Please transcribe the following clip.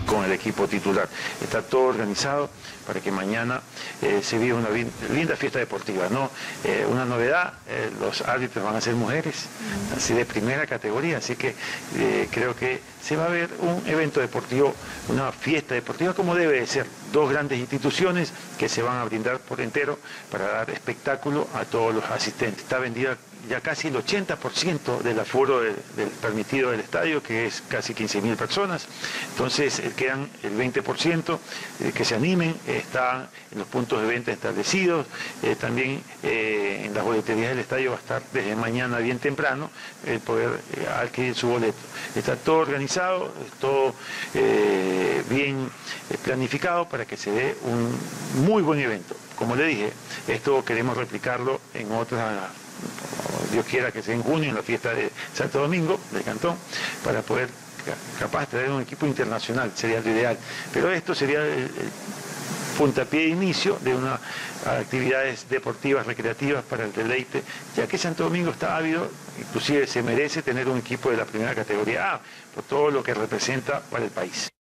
con el equipo titular. Está todo organizado para que mañana se viva una linda fiesta deportiva, ¿no? Una novedad, los árbitros van a ser mujeres, así de primera categoría, así que creo que se va a ver un evento deportivo, una fiesta deportiva como debe de ser. Dos grandes instituciones que se van a brindar por entero para dar espectáculo a todos los asistentes. Está vendida ya casi el 80% del aforo del permitido del estadio, que es casi 15.000 personas. Entonces quedan el 20%, que se animen, están en los puntos de venta establecidos, también en las boleterías del estadio va a estar desde mañana bien temprano el poder adquirir su boleto. Está todo organizado, todo bien planificado para que se dé un muy buen evento. Como le dije, esto queremos replicarlo en otras, Dios quiera que sea en junio, en la fiesta de Santo Domingo, del Cantón, para poder capaz traer un equipo internacional, sería lo ideal. Pero esto sería el puntapié de inicio de unas actividades deportivas, recreativas para el deleite, ya que Santo Domingo está ávido, inclusive se merece tener un equipo de la primera categoría A, por todo lo que representa para el país.